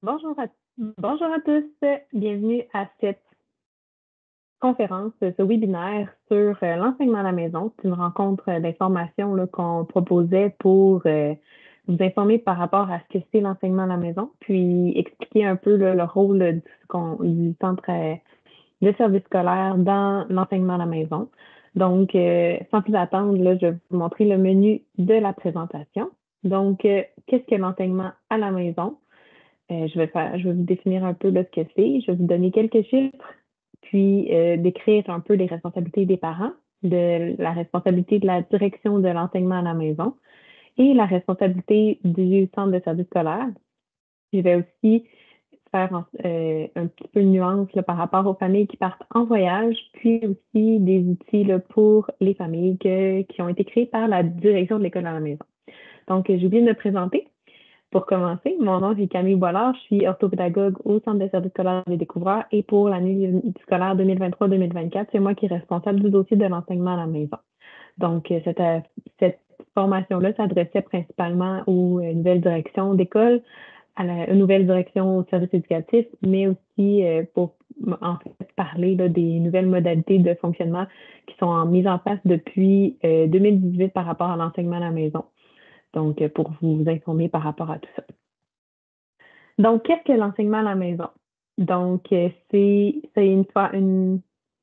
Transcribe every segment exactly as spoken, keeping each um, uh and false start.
Bonjour à, bonjour à tous, bienvenue à cette conférence, ce webinaire sur euh, l'enseignement à la maison. C'est une rencontre euh, d'information là, qu'on proposait pour euh, vous informer par rapport à ce que c'est l'enseignement à la maison, puis expliquer un peu là, le rôle du, qu'on- du centre euh, de service scolaire dans l'enseignement à la maison. Donc, euh, sans plus attendre, là, je vais vous montrer le menu de la présentation. Donc, euh, qu'est-ce que l'enseignement à la maison? Euh, je vais faire, je vais vous définir un peu là, ce que c'est. Je vais vous donner quelques chiffres, puis euh, décrire un peu les responsabilités des parents, de la responsabilité de la direction de l'enseignement à la maison et la responsabilité du centre de service scolaire. Je vais aussi faire euh, un petit peu de nuance là, par rapport aux familles qui partent en voyage, puis aussi des outils là, pour les familles que- qui ont été créés par la direction de l'école à la maison. Donc, j'ai oublié de me présenter. Pour commencer, mon nom est Camille Boilard, je suis orthopédagogue au Centre de service scolaire des découvreurs et pour l'année scolaire deux mille vingt-trois deux mille vingt-quatre, c'est moi qui est responsable du dossier de l'enseignement à la maison. Donc, euh, cette, euh, cette formation-là s'adressait principalement aux euh, nouvelles directions d'école, à la aux nouvelles directions au service éducatif, mais aussi euh, pour en fait parler là, des nouvelles modalités de fonctionnement qui sont en mise en place depuis euh, deux mille dix-huit par rapport à l'enseignement à la maison. Donc, euh, pour vous informer par rapport à tout ça. Donc, qu'est-ce que l'enseignement à la maison? Donc, euh, c'est c'est une, une,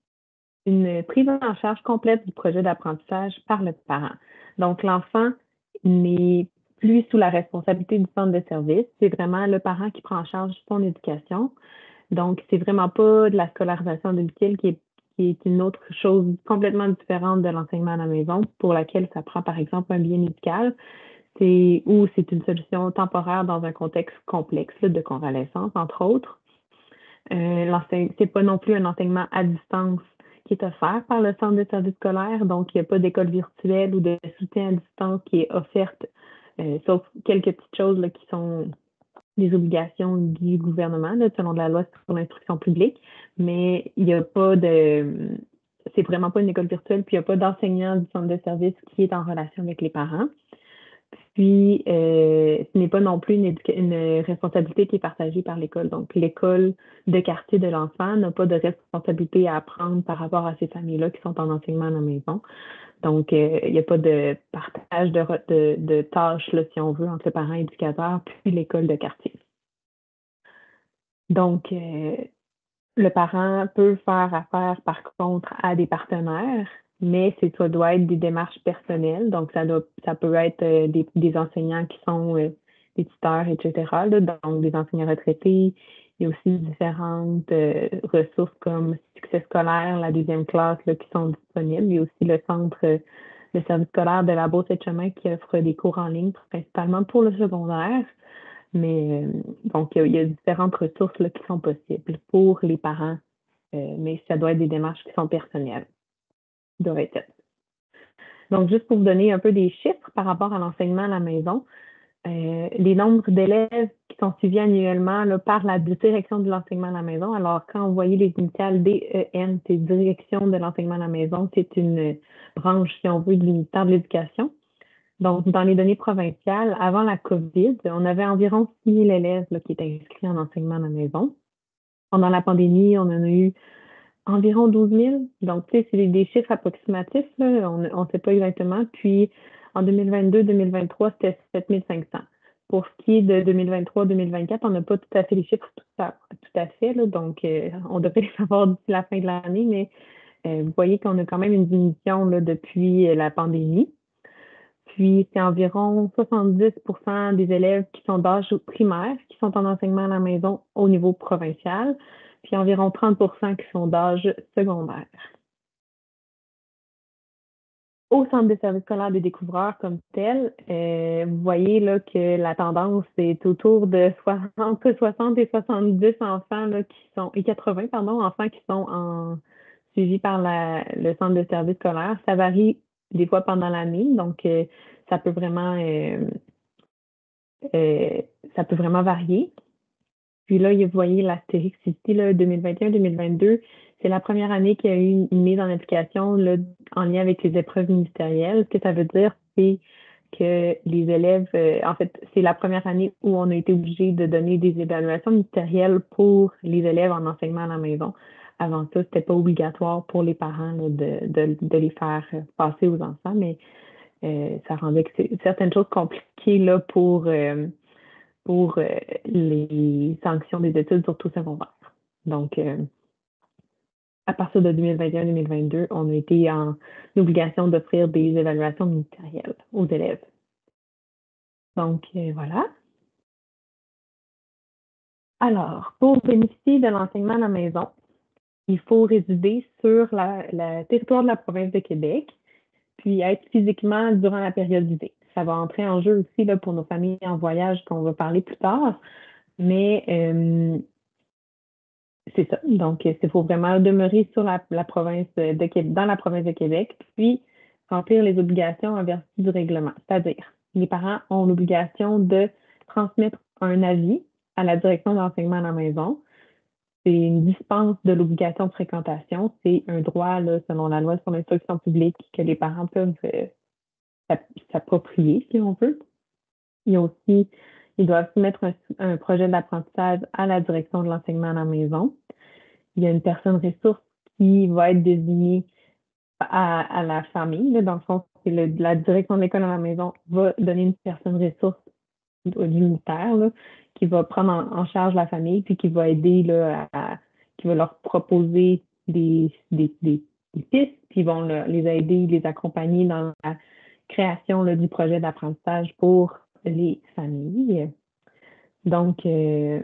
une prise en charge complète du projet d'apprentissage par le parent. Donc, l'enfant n'est plus sous la responsabilité du centre de service. C'est vraiment le parent qui prend en charge son éducation. Donc, c'est vraiment pas de la scolarisation domicile qui est, qui est une autre chose complètement différente de l'enseignement à la maison, pour laquelle ça prend, par exemple, un bien médical. C'est ou c'est une solution temporaire dans un contexte complexe là, de convalescence, entre autres. Euh, c'est pas non plus un enseignement à distance qui est offert par le centre de service scolaire, donc il n'y a pas d'école virtuelle ou de soutien à distance qui est offerte, euh, sauf quelques petites choses là, qui sont des obligations du gouvernement, là, selon la loi sur l'instruction publique, mais il n'y a pas de... C'est vraiment pas une école virtuelle, puis il n'y a pas d'enseignant du centre de service qui est en relation avec les parents. Puis, euh, ce n'est pas non plus une, une responsabilité qui est partagée par l'école. Donc, l'école de quartier de l'enfant n'a pas de responsabilité à prendre par rapport à ces familles-là qui sont en enseignement à la maison. Donc, euh, il n'y a pas de partage de, de, de tâches, là, si on veut, entre le parent éducateur puis l'école de quartier. Donc, euh, le parent peut faire affaire, par contre, à des partenaires, mais c'est ça doit être des démarches personnelles. Donc, ça doit, ça peut être euh, des, des enseignants qui sont euh, des tuteurs, et cetera là, donc, des enseignants retraités. Il y a aussi différentes euh, ressources comme Succès scolaire, la deuxième classe, là, qui sont disponibles. Il y a aussi le centre, euh, le service scolaire de la Beauce-et-Chemin qui offre des cours en ligne, principalement pour le secondaire. Mais euh, donc, il y, a différentes ressources là, qui sont possibles pour les parents, euh, mais ça doit être des démarches qui sont personnelles. Doivent être faites. Donc, juste pour vous donner un peu des chiffres par rapport à l'enseignement à la maison, euh, les nombres d'élèves qui sont suivis annuellement là, par la direction de l'enseignement à la maison. Alors, quand vous voyez les initiales D E N, c'est Direction de l'enseignement à la maison, c'est une branche, si on veut, du ministère de l'Éducation. Donc, dans les données provinciales, avant la COVID, on avait environ six mille élèves là, qui étaient inscrits en enseignement à la maison. Pendant la pandémie, on en a eu environ douze mille. Donc, tu sais, c'est des chiffres approximatifs, là, on ne sait pas exactement. Puis, en deux mille vingt-deux deux mille vingt-trois, c'était sept mille cinq cents. Pour ce qui est de deux mille vingt-trois deux mille vingt-quatre, on n'a pas tout à fait les chiffres tout à, tout à fait, là, donc euh, on devrait les savoir d'ici la fin de l'année, mais euh, vous voyez qu'on a quand même une diminution là, depuis euh, la pandémie. Puis, c'est environ soixante-dix pour cent des élèves qui sont d'âge primaire qui sont en enseignement à la maison au niveau provincial, puis environ trente pour cent qui sont d'âge secondaire. Au centre de service scolaire des découvreurs comme tel, euh, vous voyez là, que la tendance est autour de soixante, entre soixante et soixante-dix enfants là, qui sont, et quatre-vingts, pardon, enfants qui sont en, suivis par la, le centre de service scolaire. Ça varie des fois pendant l'année, donc euh, ça peut vraiment euh, euh, ça peut vraiment varier. Puis là, vous voyez l'astérix ici, là, deux mille vingt et un deux mille vingt-deux, c'est la première année qu'il y a eu une mise en application là, en lien avec les épreuves ministérielles. Ce que ça veut dire, c'est que les élèves, euh, en fait, c'est la première année où on a été obligé de donner des évaluations ministérielles pour les élèves en enseignement à la maison. Avant ça, c'était pas obligatoire pour les parents là, de, de, de les faire passer aux enfants, mais euh, ça rendait que certaines choses compliquées là, pour, euh, pour euh, les sanctions des études, surtout secondaires. Donc, euh, à partir de deux mille vingt et un deux mille vingt-deux, on a été en obligation d'offrir des évaluations ministérielles aux élèves. Donc, euh, voilà. Alors, pour bénéficier de l'enseignement à la maison, il faut résider sur la, la territoire de la province de Québec, puis être physiquement durant la période d'hiver. Ça va entrer en jeu aussi là, pour nos familles en voyage qu'on va parler plus tard, mais euh, c'est ça. Donc, il faut vraiment demeurer sur la, la province de Québec, dans la province de Québec, puis remplir les obligations en vertu du règlement. C'est-à-dire, les parents ont l'obligation de transmettre un avis à la direction de l'enseignement à la maison. C'est une dispense de l'obligation de fréquentation. C'est un droit, là, selon la loi sur l'instruction publique, que les parents peuvent euh, s'approprier, si on veut. Il y a aussi, ils doivent soumettre un, un projet d'apprentissage à la direction de l'enseignement à la maison. Il y a une personne ressource qui va être désignée à, à la famille. Là, dans le fond, c'est le, la direction de l'école à la maison va donner une personne ressource unitaire là, qui va prendre en, en charge la famille puis qui va aider là, à, à- qui va leur proposer des, des, des, des pistes, puis vont le- les aider, les accompagner dans la création là, du projet d'apprentissage pour les familles. Donc, euh,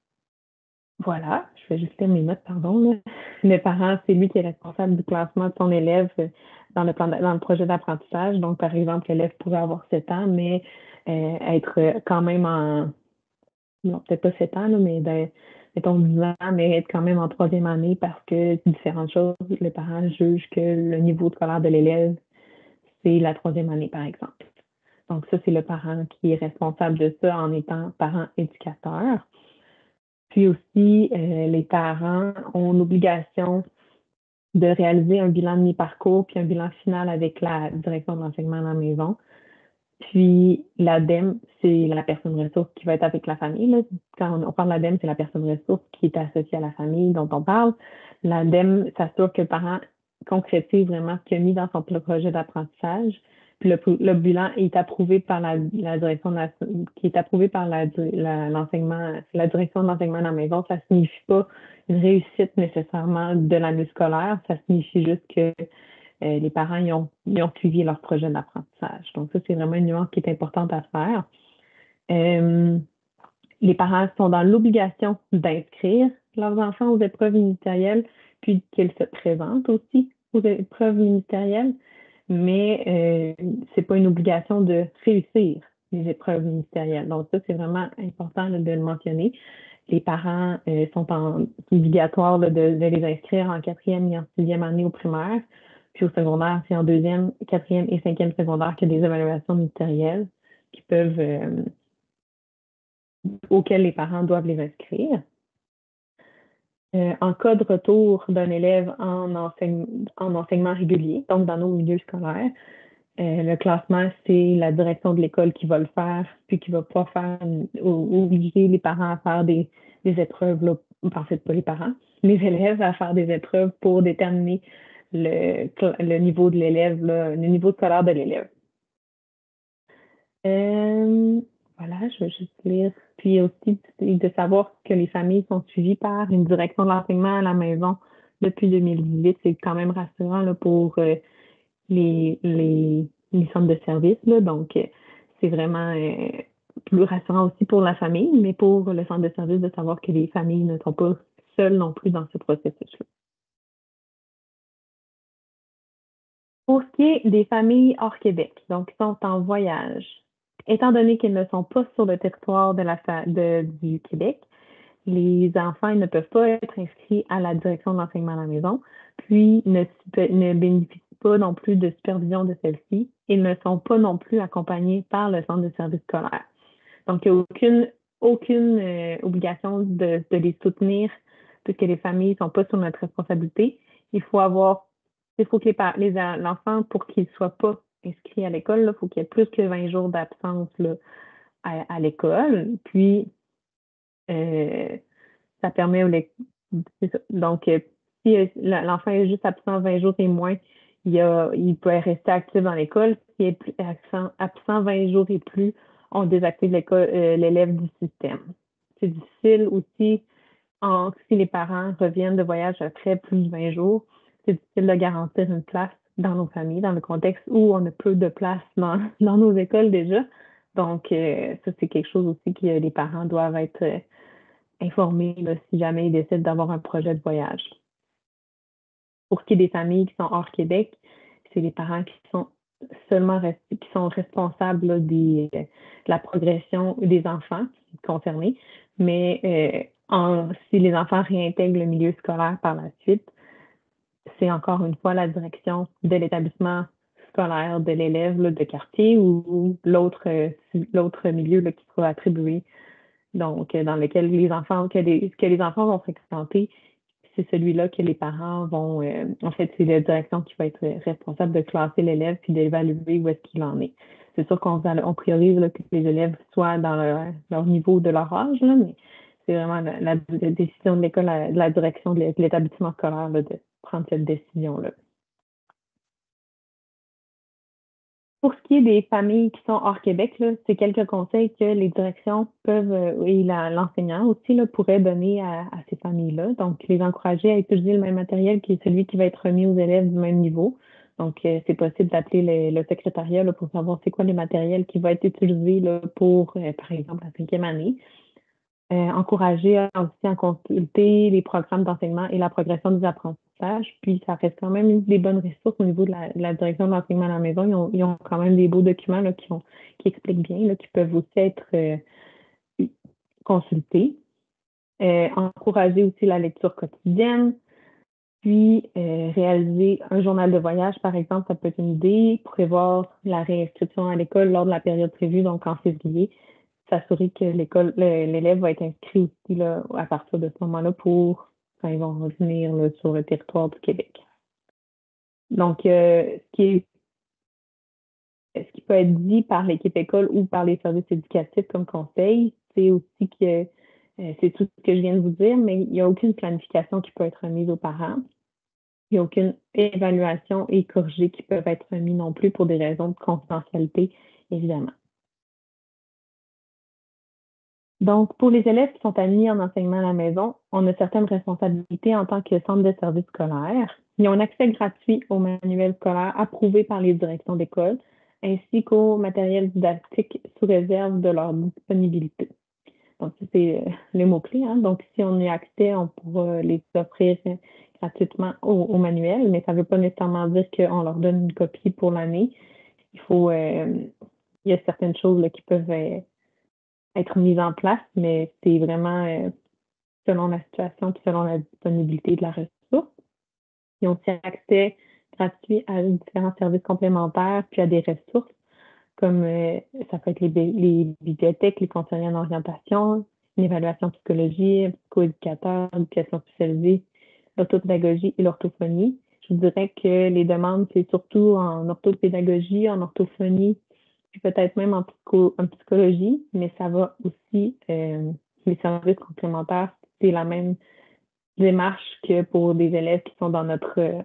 voilà, je vais juste lire mes notes, pardon. Là. Le parent, c'est lui qui est responsable du classement de son élève euh, dans le plan de- dans le projet d'apprentissage. Donc, par exemple, l'élève pourrait avoir sept ans, mais euh, être euh, quand même en, non, peut-être pas sept ans, là, mais de, mettons dix ans, mais être quand même en troisième année parce que différentes choses, les parents jugent que le niveau scolaire de l'élève, c'est la troisième année, par exemple. Donc, ça, c'est le parent qui est responsable de ça en étant parent éducateur. Puis aussi, euh, les parents ont l'obligation de réaliser un bilan de mi-parcours puis un bilan final avec la direction de l'enseignement à la maison. Puis l'ADEM, c'est la personne ressource qui va être avec la famille. Là. Quand on, on parle d'ADEM, c'est la personne ressource qui est associée à la famille dont on parle. L'ADEM s'assure que le parent concrétise vraiment ce qu'il a mis dans son projet d'apprentissage. Puis le, le bilan est approuvé par la, la direction de la, qui est approuvé par la, la, l'enseignement, la direction de l'enseignement à la maison. Ça signifie pas une réussite nécessairement de l'année scolaire. Ça signifie juste que euh, les parents ils ont, ils ont suivi leur projet d'apprentissage. Donc, ça, c'est vraiment une nuance qui est importante à faire. Euh, les parents sont dans l'obligation d'inscrire leurs enfants aux épreuves ministérielles, puis qu'ils se présentent aussi aux épreuves ministérielles, mais euh, c'est pas une obligation de réussir les épreuves ministérielles. Donc, ça, c'est vraiment important là, de le mentionner. Les parents euh, sont en, obligatoire là, de, de les inscrire en quatrième et en sixième année au primaire. Puis au secondaire, c'est en deuxième, quatrième et cinquième secondaire qu'il y a des évaluations ministérielles qui peuvent, euh, auxquelles les parents doivent les inscrire. Euh, en cas de retour d'un élève en, enseigne, en enseignement régulier, donc dans nos milieux scolaires, euh, le classement, c'est la direction de l'école qui va le faire, puis qui va pas faire ou, obliger les parents à faire des, des épreuves, là, en fait, pas les parents, les élèves à faire des épreuves pour déterminer le, le niveau de l'élève, là, le niveau scolaire de l'élève. Euh, voilà, je vais juste lire. Puis aussi de savoir que les familles sont suivies par une direction de l'enseignement à la maison depuis deux mille dix-huit. C'est quand même rassurant là, pour euh, les, les, les centres de services. Là. Donc, euh, c'est vraiment euh, plus rassurant aussi pour la famille, mais pour le centre de service de savoir que les familles ne sont pas seules non plus dans ce processus-là. Pour ce qui est des familles hors Québec, donc qui sont en voyage, étant donné qu'elles ne sont pas sur le territoire de la fa- de- du Québec, les enfants ils ne peuvent pas être inscrits à la direction de l'enseignement à la maison, puis ne, supe- ne bénéficient pas non plus de supervision de celle-ci. Ils ne sont pas non plus accompagnés par le centre de service scolaire. Donc, il n'y a aucune, aucune euh, obligation de, de les soutenir puisque les familles ne sont pas sur notre responsabilité. Il faut avoir, il faut que les, pa- les, l'enfant, pour qu'il ne soit pas inscrit à l'école, il faut qu'il y ait plus que vingt jours d'absence là, à, à l'école. Puis, euh, ça permet au lec- c'est ça. Donc, euh, si euh, la- l'enfant est juste absent vingt jours et moins, il, y a, il peut rester actif dans l'école. S'il est plus absent, absent vingt jours et plus, on désactive l'école, euh, l'élève du système. C'est difficile aussi en- si les parents reviennent de voyage après plus de vingt jours, c'est difficile de garantir une place dans nos familles, dans le contexte où on a peu de place dans, dans nos écoles déjà. Donc, euh, ça, c'est quelque chose aussi que les parents doivent être euh, informés là, si jamais ils décident d'avoir un projet de voyage. Pour ce qui est des familles qui sont hors Québec, c'est les parents qui sont seulement res- qui sont responsables là, des, de la progression des enfants concernés. Mais euh, en- si les enfants réintègrent le milieu scolaire par la suite, c'est encore une fois la direction de l'établissement scolaire de l'élève là, de quartier ou, ou l'autre euh, l'autre milieu là, qui sera attribué, donc euh, dans lequel les enfants que les, que les enfants vont fréquenter, c'est celui-là que les parents vont, euh, en fait, c'est la direction qui va être responsable de classer l'élève puis d'évaluer où est-ce qu'il en est. C'est sûr qu'on on priorise là, que les élèves soient dans leur, leur niveau de leur âge, là, mais c'est vraiment la, la- la décision de l'école, la- de la direction de l'établissement scolaire là, de prendre cette décision-là. Pour ce qui est des familles qui sont hors Québec, là, c'est quelques conseils que les directions peuvent, euh, et la- l'enseignant aussi, là, pourrait donner à, à ces familles-là. Donc, les encourager à utiliser le même matériel qui est celui qui va être remis aux élèves du même niveau. Donc, euh, c'est possible d'appeler le, le secrétariat là, pour savoir c'est quoi le matériel qui va être utilisé là, pour, euh, par exemple, la cinquième année. Euh, encourager à- aussi à consulter les programmes d'enseignement et la progression des apprentissages. Puis, ça reste quand même une des bonnes ressources au niveau de la, de la direction de l'enseignement à la maison. Ils ont, ils ont quand même des beaux documents là, qui, ont, qui expliquent bien, là, qui peuvent aussi être euh, consultés. Euh, encourager aussi la lecture quotidienne. Puis, euh, réaliser un journal de voyage, par exemple, ça peut être une idée. Prévoir la réinscription à l'école lors de la période prévue, donc en février, s'assurer que l'école, le- l'élève va être inscrit aussi là, à partir de ce moment-là pour quand ils vont revenir là, sur le territoire du Québec. Donc, euh, ce qui est, ce qui peut être dit par l'équipe école ou par les services éducatifs comme conseil, c'est aussi que euh, c'est tout ce que je viens de vous dire, mais il n'y a aucune planification qui peut être remise aux parents. Il n'y a aucune évaluation et corrigée qui peuvent être remis non plus pour des raisons de confidentialité, évidemment. Donc, pour les élèves qui sont admis en enseignement à la maison, on a certaines responsabilités en tant que centre de service scolaire. Ils ont un accès gratuit au manuel scolaire approuvé par les directions d'école, ainsi qu'au matériel didactique sous réserve de leur disponibilité. Donc, ça, c'est euh, les mots-clés, hein. Donc, si on y a accès, on pourra les offrir euh, gratuitement au, au manuel, mais ça ne veut pas nécessairement dire qu'on leur donne une copie pour l'année. Il faut, euh, il y a certaines choses là, qui peuvent euh, être mises en place, mais c'est vraiment euh, selon la situation et selon la disponibilité de la ressource. Ils ont aussi accès gratuit à différents services complémentaires puis à des ressources comme euh, ça peut être les, les bibliothèques, les conseillers en orientation, une évaluation psychologie, un psychoéducateur, éducation spécialisée, l'orthopédagogie et l'orthophonie. Je vous dirais que les demandes, c'est surtout en orthopédagogie, en orthophonie, puis peut-être même en, psycho, en psychologie, mais ça va aussi, euh, les services complémentaires, c'est la même démarche que pour des élèves qui sont dans notre euh,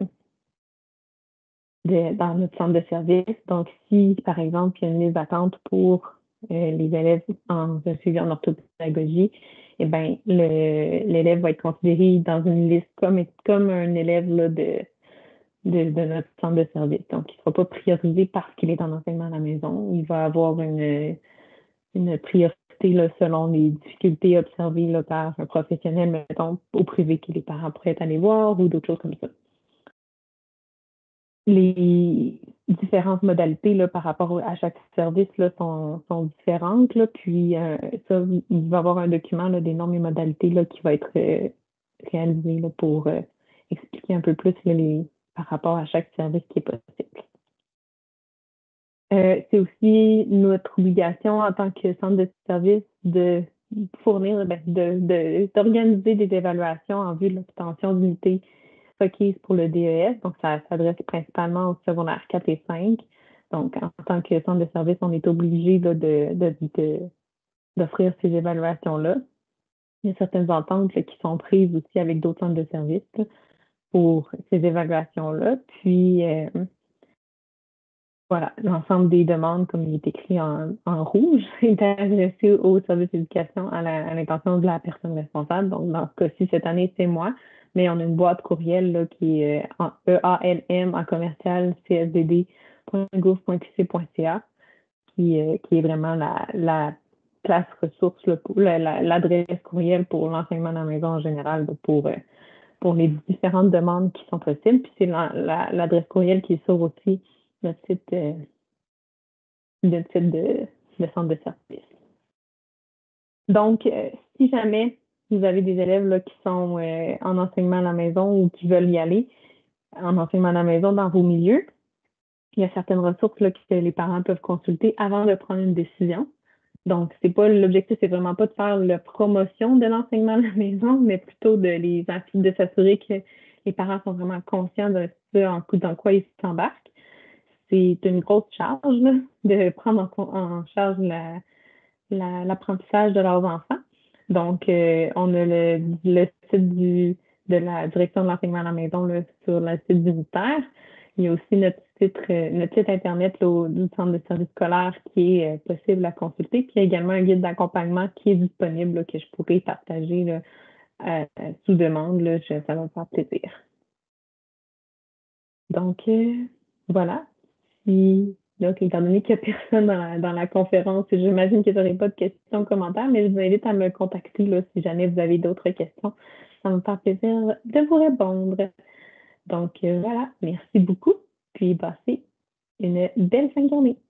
de- dans notre centre de service. Donc, si, par exemple, il y a une liste d'attente pour euh, les élèves en suivi en orthopédagogie, eh bien, l'élève va être considéré dans une liste comme, comme un élève là, de, de, de notre centre de service. Donc, il ne sera pas priorisé parce qu'il est en enseignement à la maison. Il va avoir une, une priorité là, selon les difficultés observées là, par un professionnel, mettons, au privé que les parents pourraient aller voir ou d'autres choses comme ça. Les différentes modalités là, par rapport à chaque service là, sont, sont différentes. Là, puis euh, ça, il va y avoir un document là, des normes et modalités là, qui va être euh, réalisé là, pour euh, expliquer un peu plus là, les, par rapport à chaque service qui est possible. Euh, c'est aussi notre obligation en tant que centre de service de fournir, ben, de, de, d'organiser des évaluations en vue de l'obtention d'unités requises pour le D E S. Donc, ça s'adresse principalement au secondaire quatre et cinq. Donc, en tant que centre de service, on est obligé là, de, de, de- d'offrir ces évaluations-là. Il y a certaines ententes là, qui sont prises aussi avec d'autres centres de services là, pour ces évaluations-là. Puis, euh, voilà, l'ensemble des demandes, comme il est écrit en, en rouge, est adressé au service d'éducation à la- à l'intention de la personne responsable. Donc, dans ce cas-ci, cette année, c'est moi, mais on a une boîte courriel là, qui est euh, en E A L M en commercial c s d d point gouv point q c point c a qui, euh, qui est vraiment la, la place ressource, là, pour, la- la- l'adresse courriel pour l'enseignement dans la maison en général, là, pour, euh, pour les différentes demandes qui sont possibles. Puis c'est la- la- l'adresse courriel qui est sur aussi notre site, euh, notre site de, de centre de service. Donc, euh, si jamais vous avez des élèves là, qui sont euh, en enseignement à la maison ou qui veulent y aller en enseignement à la maison dans vos milieux, il y a certaines ressources là, que les parents peuvent consulter avant de prendre une décision. Donc, c'est pas l'objectif, c'est vraiment pas de faire la promotion de l'enseignement à la maison, mais plutôt de les de s'assurer que les parents sont vraiment conscients de ce en, dans quoi ils s'embarquent. C'est une grosse charge là, de prendre en, en charge la, la, l'apprentissage de leurs enfants. Donc, euh, on a le, le site du, de la direction de l'enseignement à la maison là, sur le site du ministère. Il y a aussi notre site, euh, notre site Internet là, au- du centre de service scolaire qui est euh, possible à consulter. Puis il y a également un guide d'accompagnement qui est disponible là, que je pourrais partager là, euh, sous demande. Là, je- ça va me faire plaisir. Donc, euh, voilà. Puis, donc, étant donné qu'il n'y a personne dans la, dans la conférence, j'imagine que vous n'aurez pas de questions, commentaires, mais je vous invite à me contacter là, si jamais vous avez d'autres questions. Ça me fait plaisir de vous répondre. Donc, euh, voilà, merci beaucoup. Puis, passez une belle fin de journée.